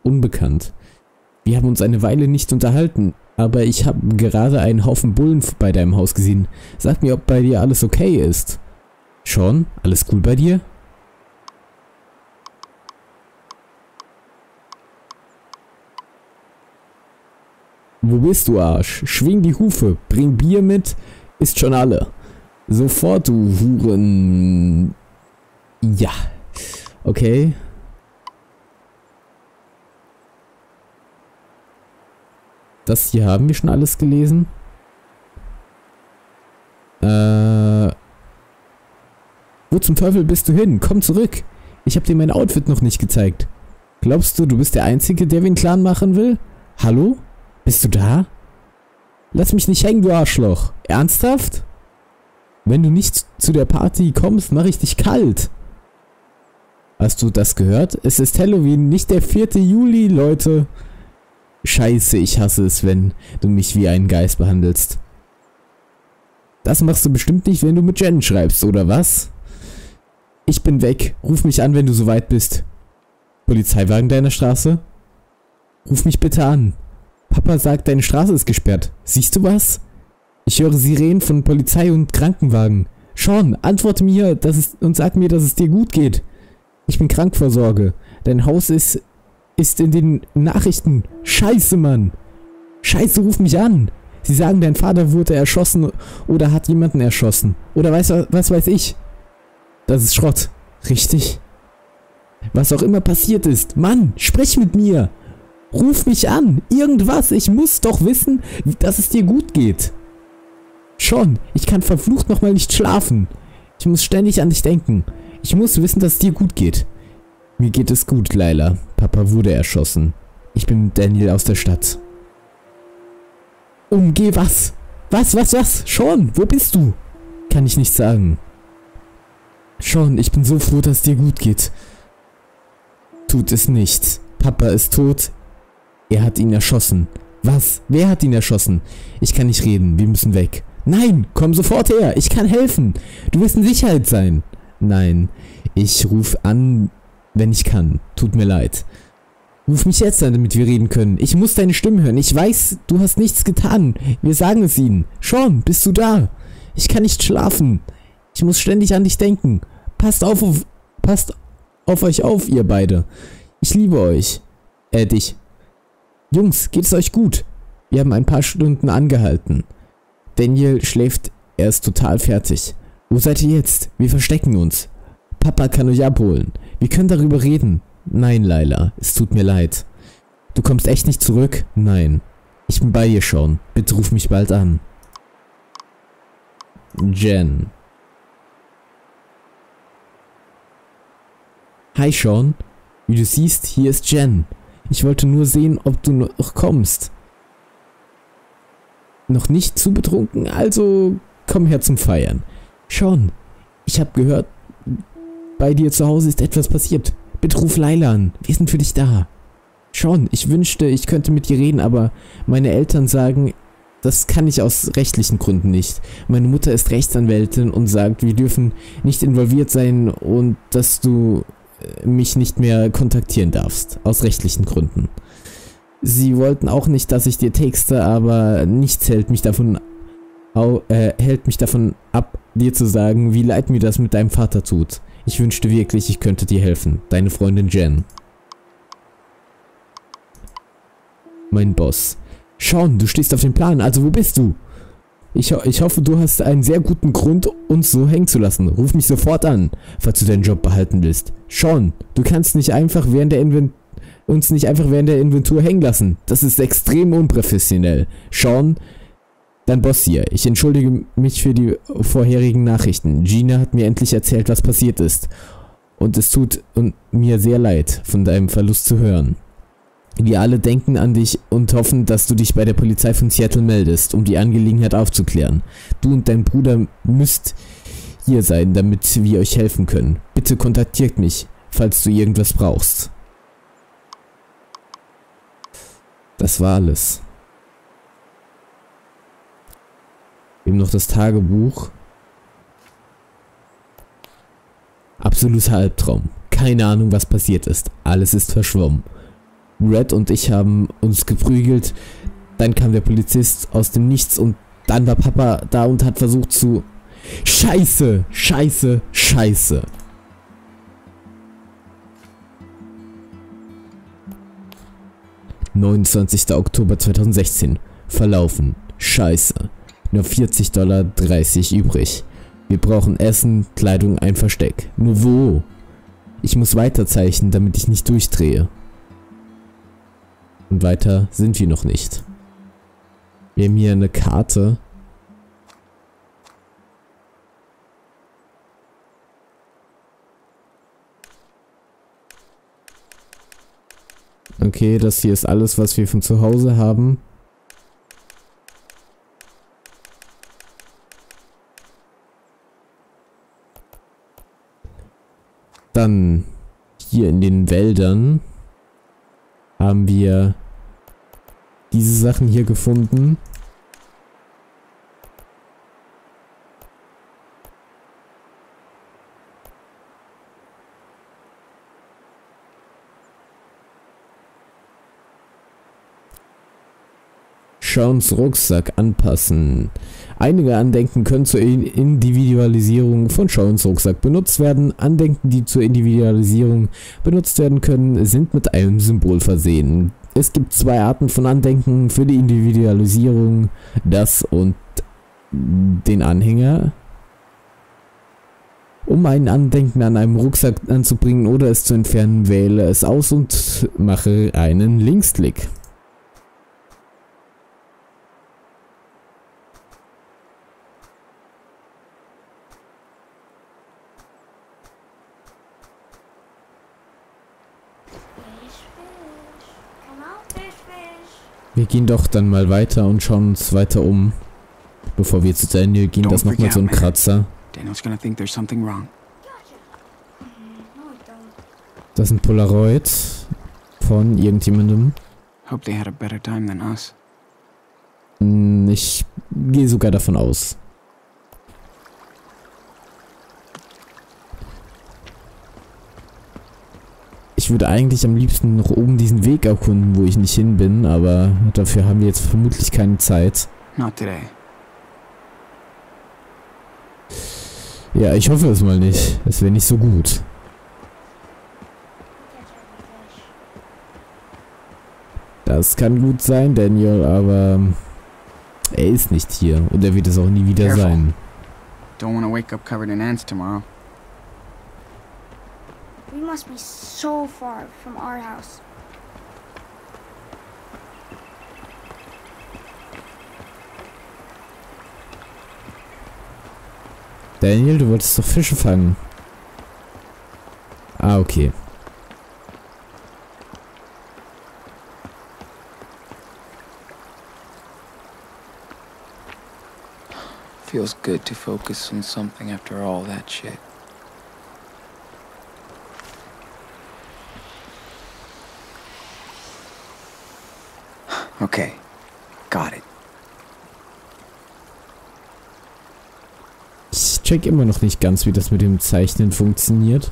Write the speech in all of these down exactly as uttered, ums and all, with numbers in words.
unbekannt. Wir haben uns eine Weile nicht unterhalten, aber ich habe gerade einen Haufen Bullen bei deinem Haus gesehen. Sag mir, ob bei dir alles okay ist. Sean, alles cool bei dir? Wo bist du, Arsch? Schwing die Hufe, bring Bier mit, ist schon alle. Sofort, du Huren... Ja. Okay. Das hier haben wir schon alles gelesen. Äh... Wo zum Teufel bist du hin? Komm zurück. Ich habe dir mein Outfit noch nicht gezeigt. Glaubst du, du bist der Einzige, der den Clan machen will? Hallo? Bist du da? Lass mich nicht hängen, du Arschloch. Ernsthaft? Wenn du nicht zu der Party kommst, mache ich dich kalt. Hast du das gehört? Es ist Halloween, nicht der vierte Juli, Leute. Scheiße, ich hasse es, wenn du mich wie einen Geist behandelst. Das machst du bestimmt nicht, wenn du mit Jen schreibst, oder was? Ich bin weg. Ruf mich an, wenn du soweit bist. Polizeiwagen deiner Straße? Ruf mich bitte an. Papa sagt, deine Straße ist gesperrt. Siehst du was? Ich höre Sirenen von Polizei und Krankenwagen. Sean, antworte mir dass es, und sag mir, dass es dir gut geht. Ich bin Krankvorsorge. Dein Haus ist, ist in den Nachrichten. Scheiße, Mann. Scheiße, ruf mich an. Sie sagen, dein Vater wurde erschossen oder hat jemanden erschossen. Oder weiß, was weiß ich. Das ist Schrott. Richtig? Was auch immer passiert ist. Mann, sprich mit mir. Ruf mich an. Irgendwas. Ich muss doch wissen, dass es dir gut geht. Schon. Ich kann verflucht nochmal nicht schlafen. Ich muss ständig an dich denken. Ich muss wissen, dass es dir gut geht. Mir geht es gut, Layla. Papa wurde erschossen. Ich bin mit Daniel aus der Stadt. Umgeh was? Was, was, was? Sean, wo bist du? Kann ich nicht sagen. Sean, ich bin so froh, dass es dir gut geht. Tut es nicht. Papa ist tot. Er hat ihn erschossen. Was? Wer hat ihn erschossen? Ich kann nicht reden. Wir müssen weg. Nein, komm sofort her. Ich kann helfen. Du wirst in Sicherheit sein. Nein, ich rufe an, wenn ich kann. Tut mir leid. Ruf mich jetzt an, damit wir reden können. Ich muss deine Stimme hören. Ich weiß, du hast nichts getan. Wir sagen es ihnen. Sean, bist du da? Ich kann nicht schlafen. Ich muss ständig an dich denken. Passt auf, auf passt auf euch auf, ihr beide. Ich liebe euch. Äh, dich. Jungs, geht es euch gut? Wir haben ein paar Stunden angehalten. Daniel schläft, er ist total fertig. Wo seid ihr jetzt? Wir verstecken uns. Papa kann euch abholen. Wir können darüber reden. Nein, Layla, es tut mir leid. Du kommst echt nicht zurück? Nein. Ich bin bei dir schon. Bitte ruf mich bald an. Jen. Hi, Sean. Wie du siehst, hier ist Jen. Ich wollte nur sehen, ob du noch kommst. Noch nicht zu betrunken, also komm her zum Feiern. Sean, ich habe gehört, bei dir zu Hause ist etwas passiert. Bitte ruf Layla an, wir sind für dich da. Sean, ich wünschte, ich könnte mit dir reden, aber meine Eltern sagen, das kann ich aus rechtlichen Gründen nicht. Meine Mutter ist Rechtsanwältin und sagt, wir dürfen nicht involviert sein und dass du mich nicht mehr kontaktieren darfst, aus rechtlichen Gründen. Sie wollten auch nicht, dass ich dir texte, aber nichts hält mich davon, au, äh, hält mich davon ab, dir zu sagen, wie leid mir das mit deinem Vater tut. Ich wünschte wirklich, ich könnte dir helfen. Deine Freundin Jen. Mein Boss. Sean, du stehst auf dem Plan, also wo bist du? Ich, ho ich hoffe, du hast einen sehr guten Grund, uns so hängen zu lassen. Ruf mich sofort an, falls du deinen Job behalten willst. Sean, du kannst nicht einfach während der Invent uns nicht einfach während der Inventur hängen lassen. Das ist extrem unprofessionell. Sean, dein Boss hier. Ich entschuldige mich für die vorherigen Nachrichten. Gina hat mir endlich erzählt, was passiert ist. Und es tut mir sehr leid, von deinem Verlust zu hören. Wir alle denken an dich und hoffen, dass du dich bei der Polizei von Seattle meldest, um die Angelegenheit aufzuklären. Du und dein Bruder müsst hier sein, damit wir euch helfen können. Bitte kontaktiert mich, falls du irgendwas brauchst. Das war alles. Wir haben noch das Tagebuch. Absoluter Albtraum. Keine Ahnung, was passiert ist. Alles ist verschwommen. Red und ich haben uns geprügelt. Dann kam der Polizist aus dem Nichts und dann war Papa da und hat versucht zu... Scheiße, scheiße, scheiße. neunundzwanzigster Oktober zweitausendsechzehn. Verlaufen. Scheiße. Nur vierzig Dollar dreißig übrig. Wir brauchen Essen, Kleidung, ein Versteck. Nur wo? Ich muss weiterzeichnen, damit ich nicht durchdrehe. Und weiter sind wir noch nicht. Wir haben hier eine Karte. Okay, das hier ist alles, was wir von zu Hause haben. Dann hier in den Wäldern haben wir diese Sachen hier gefunden. Seans Rucksack anpassen. Einige Andenken können zur Individualisierung von Seans Rucksack benutzt werden. Andenken, die zur Individualisierung benutzt werden können, sind mit einem Symbol versehen. Es gibt zwei Arten von Andenken für die Individualisierung, das und den Anhänger. Um ein Andenken an einem Rucksack anzubringen oder es zu entfernen, wähle es aus und mache einen Linksklick. Wir gehen doch dann mal weiter und schauen uns weiter um. Bevor wir zu Daniel gehen, das nochmal so ein Kratzer. Das ist ein Polaroid von irgendjemandem. Ich gehe sogar davon aus. Ich würde eigentlich am liebsten noch oben diesen Weg erkunden, wo ich nicht hin bin, aber dafür haben wir jetzt vermutlich keine Zeit. Not today. Ja, ich hoffe es mal nicht. Es wäre nicht so gut. Das kann gut sein, Daniel, aber er ist nicht hier und er wird es auch nie wieder Careful. sein. Don't want to wake up covered in ants tomorrow. We must be so far from our house. Daniel, du wolltest doch Fische fangen. Ah, okay. Feels good to focus on something after all that shit. Okay, got it. Ich check immer noch nicht ganz, wie das mit dem Zeichnen funktioniert.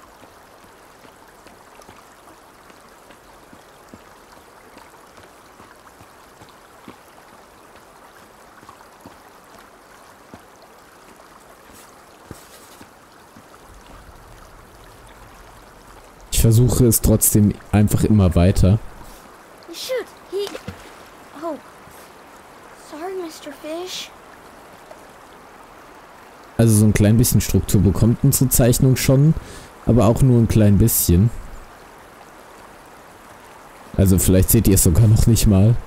Ich versuche es trotzdem einfach immer weiter. Shoot, he... Oh. Sorry, Mister Fish. Also so ein klein bisschen Struktur bekommt unsere Zeichnung schon, aber auch nur ein klein bisschen. Also vielleicht seht ihr es sogar noch nicht mal.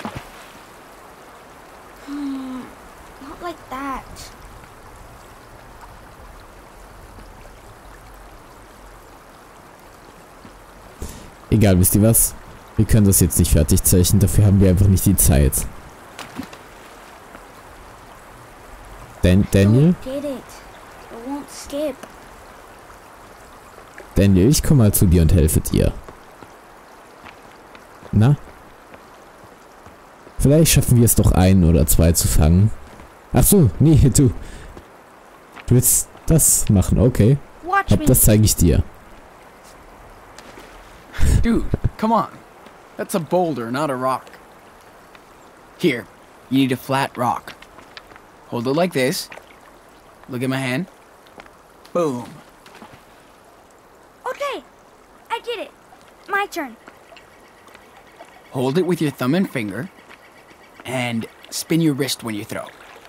Hmm, not like that. Egal, wisst ihr was? Wir können das jetzt nicht fertig zeichnen, dafür haben wir einfach nicht die Zeit. Dan Daniel? Don't get it. It won't skip. Daniel, ich komme mal zu dir und helfe dir. Na? Vielleicht schaffen wir es doch ein oder zwei zu fangen. Ach so, nee, du. Du willst das machen, okay. Watch Hopp, me. das zeige ich dir. Dude, come on. That's a boulder, not a rock. Here, you need a flat rock. Hold it like this. Look at my hand. Boom. Okay, I get it. My turn. Hold it with your thumb and finger. And spin your wrist when you throw.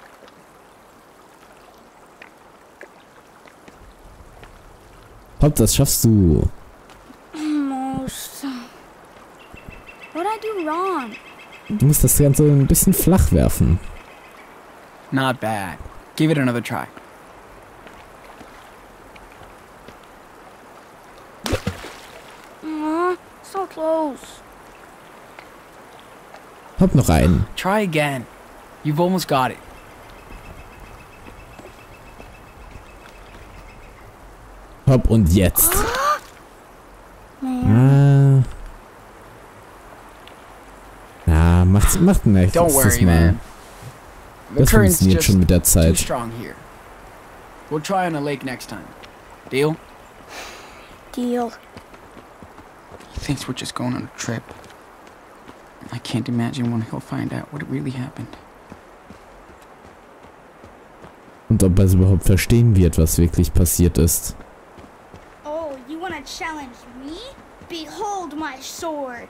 Hopp, das schaffst du. Almost. What'd I do wrong? Du musst das Ganze ein bisschen flach werfen. Not bad. Give it another try. Aw, so close. Hopp, noch einen. Try again. You've almost got it. Hopp, und jetzt. Man. Ah. Ja, macht, macht nichts. Don't worry, man. The Das current's funktioniert just schon mit der too Zeit. strong here. We'll try on a lake next time. Deal? Deal. He thinks we're just going on a trip. I can't imagine when he'll find out what really happened. Und ob er es überhaupt verstehen wird, was wirklich passiert ist. Oh, you wanna challenge me? Behold my sword.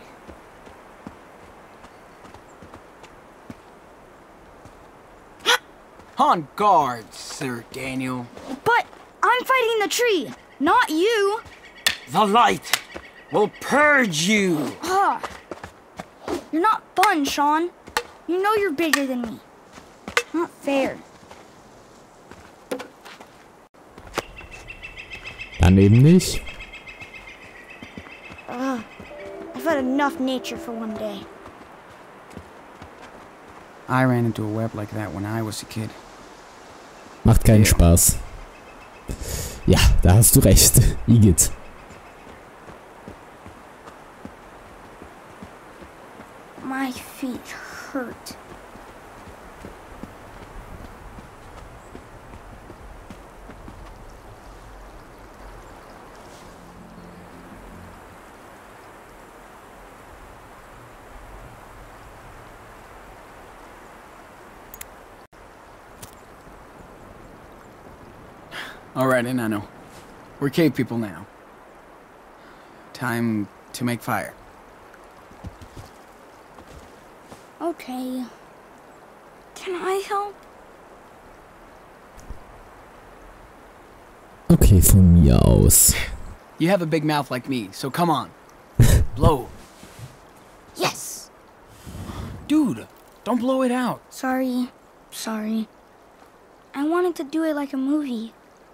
On guard, Sir Daniel. But I'm fighting the tree, not you. The light will purge you. Ah. You're not fun, Sean. You know you're bigger than me. Not fair. Dann eben nicht. Ugh. I've had enough nature for one day. I ran into a web like that when I was a kid. Macht keinen Ja. Spaß. Ja, da hast du recht. Igitt. My feet hurt. Alright, Enano. We're cave people now. Time to make fire. Okay. Can I help? Okay, von mir aus. You have a big mouth like me, so come on. Blow. Yes. Dude, don't blow it out. Sorry. Sorry. I wanted to do it like a movie.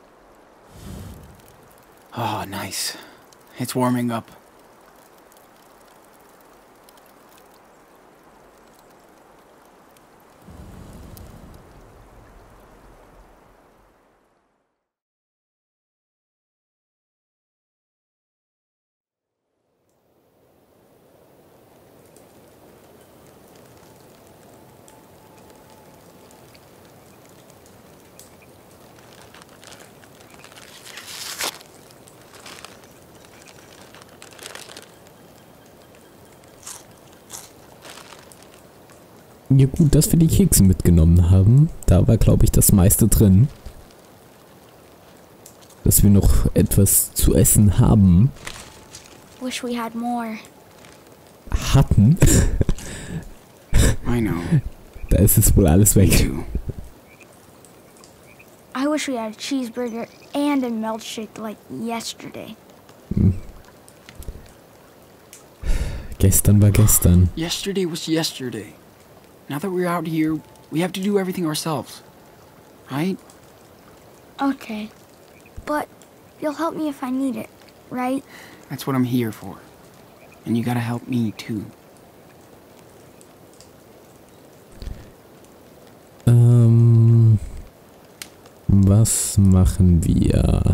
Oh, nice. It's warming up. Ja gut, dass wir die Kekse mitgenommen haben. Da war, glaube ich, das meiste drin. Dass wir noch etwas zu essen haben. Wish we had more. Hatten. I know. Da ist es wohl alles Me weg. too. I wish we had a cheeseburger and a milkshake like yesterday. Gestern war gestern. Yesterday was yesterday. Now that we're out here, we have to do everything ourselves. Right? Okay. But you'll help me if I need it, right? That's what I'm here for. And you gotta help me too. Ähm, was machen wir?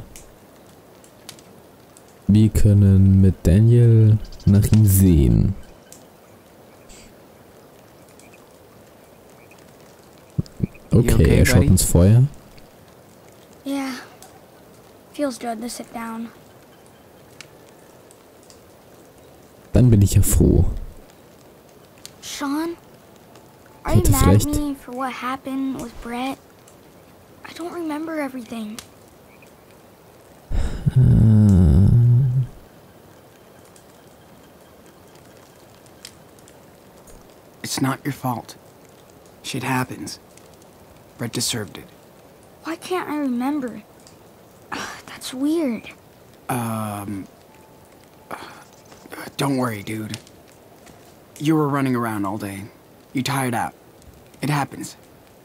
Wir können mit Daniel nach ihm sehen. Okay, okay, er schaut buddy? ins Feuer. Yeah. Feels good to sit down. Dann bin ich ja froh. Are you Hätte mad at vielleicht... me for what happened with Brett? I don't remember everything. It's not your fault. Shit happens. Brett deserved it. Why can't I remember? That's weird. Um... uh, Don't worry, dude. You were running around all day. You tired out. It happens.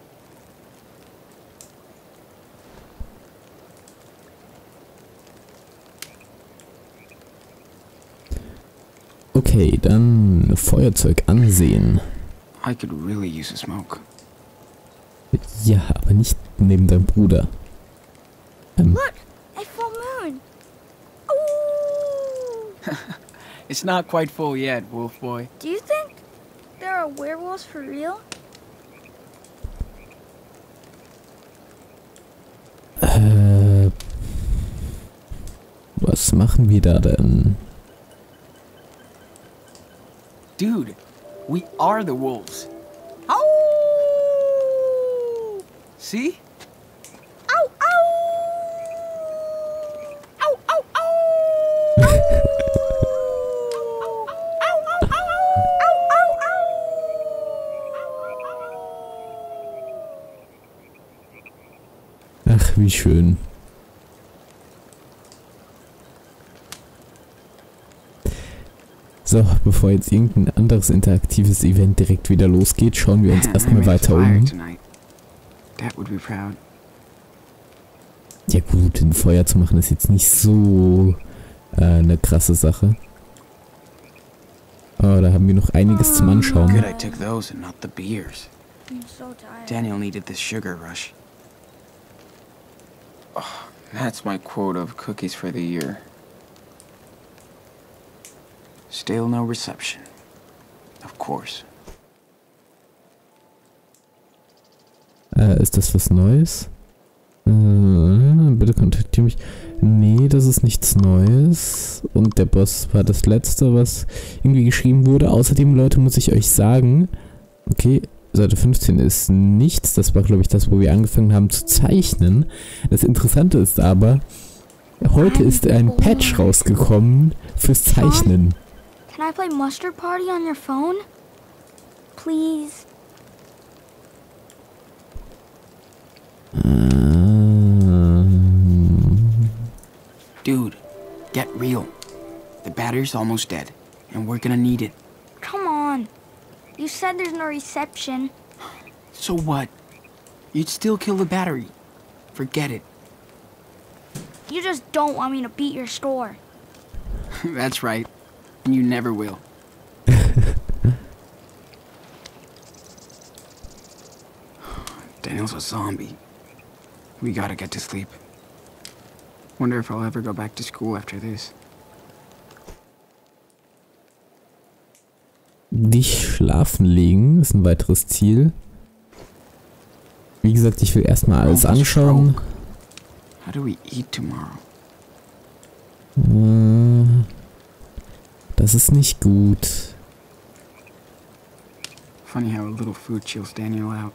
Okay, dann Feuerzeug ansehen. I could really use a smoke. Ja, aber nicht neben deinem Bruder. Ähm, Look, a full moon. Ooh! It's not quite full yet, Wolf Boy. Do you think there are werewolves for real? äh, was machen wir da denn? Dude, we are the wolves. Ow! See? Ow, ow! Ow, ow, Ach, wie schön. So, bevor jetzt irgendein anderes interaktives Event direkt wieder losgeht, schauen wir uns Man, I erstmal made weiter fire um. tonight. Dad would be proud. Ja gut, ein Feuer zu machen ist jetzt nicht so äh, eine krasse Sache. Oh, da haben wir noch einiges zum Good Anschauen. I took those and not the beers. I'm so tired. Daniel needed this sugar rush. Oh, that's my quota of cookies for the year. Still no reception. Of course. Äh, ist das was Neues? Äh, bitte kontaktiere mich. Nee, das ist nichts Neues. Und der Boss war das letzte, was irgendwie geschrieben wurde. Außerdem, Leute, muss ich euch sagen, okay, Seite fünfzehn ist nichts. Das war, glaube ich, das, wo wir angefangen haben zu zeichnen. Das Interessante ist aber, heute ist ein Patch rausgekommen fürs Zeichnen. Can I play Mustard Party on your phone? Please? Dude, get real. The battery's almost dead, and we're gonna need it. Come on. You said there's no reception. So what? You'd still kill the battery. Forget it. You just don't want me to beat your store. That's right. And you never will. Daniel's a zombie. We gotta get to sleep. Wonder if I'll ever go back to school after this. Dich schlafen legen ist ein weiteres Ziel. Wie gesagt, ich will erstmal alles Oh, anschauen. stroke. How do we eat tomorrow? Äh, Das ist nicht gut. Funny how a little food chills Daniel out.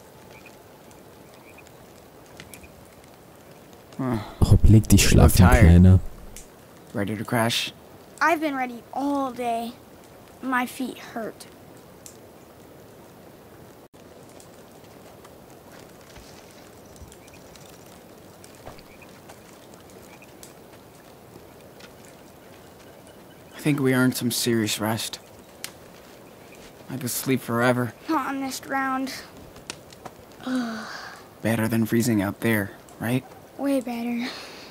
Oh, Hopp, leg dich schlafen, tired. Kleiner. ready to crash? I've been ready all day. My feet hurt. I think we earned some serious rest. I could sleep forever. Not on this round. Better than freezing out there, right? Way better.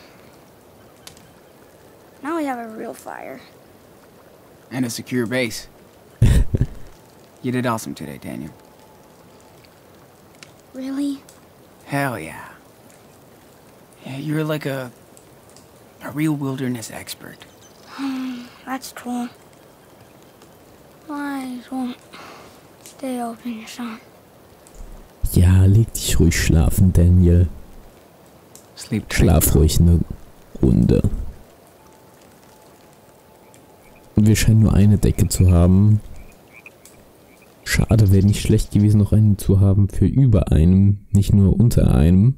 Now we have a real fire. And a secure base. You did awesome today, Daniel. Really? Hell yeah. Yeah, you're like a... a real wilderness expert. That's cool. My eyes won't stay open, Sean. Ja, leg dich ruhig schlafen, Daniel. Sleep tight. Schlaf ruhig eine Runde. Wir scheinen nur eine Decke zu haben. Schade, wäre nicht schlecht gewesen, noch einen zu haben für über einem, nicht nur unter einem.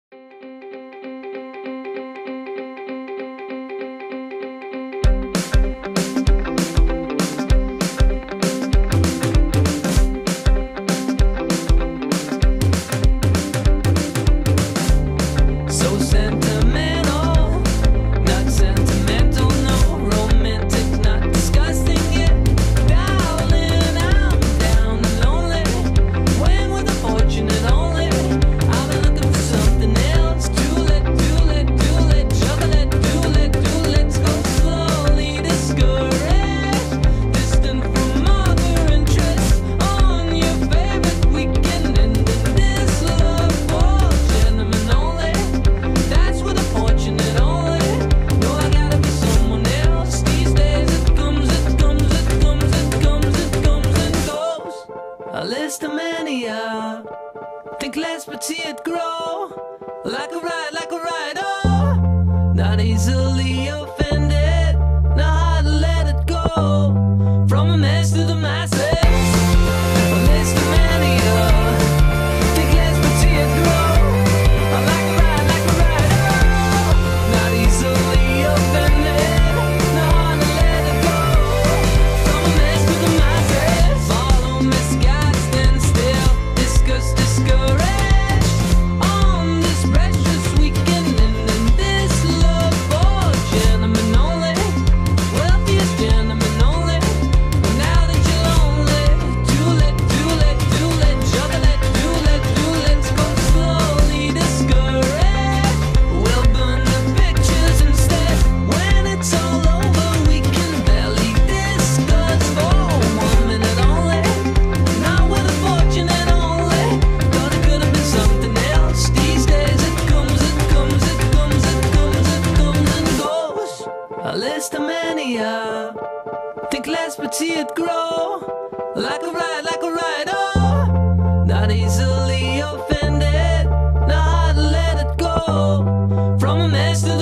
Think less but see it grow. Like a ride, like a ride, oh. Not easily offended, not hard to let it go. From a mess to the masses, a list of mania. Think less but see it grow. Like a ride, like a ride, oh. Not easily offended, not hard to let it go. From a mess to the masses, follow misguided, stand still, discuss, discourage. On this precious weekend and in this love for gentlemen only, wealthiest gentlemen only. But now that you're lonely, do let, do let, do let, juggle it, do let, do let's go slowly discourage. We'll burn the pictures instead. When it's all over, we can barely discuss for one minute only. Not with a fortune and only. Thought it could have been something else. These days it comes, it comes, it comes, it comes, it comes and goes. A list of mania. Think less but see it grow. Like a ride, like a ride, oh. Not easily offended, not hard to let it go. From a mess to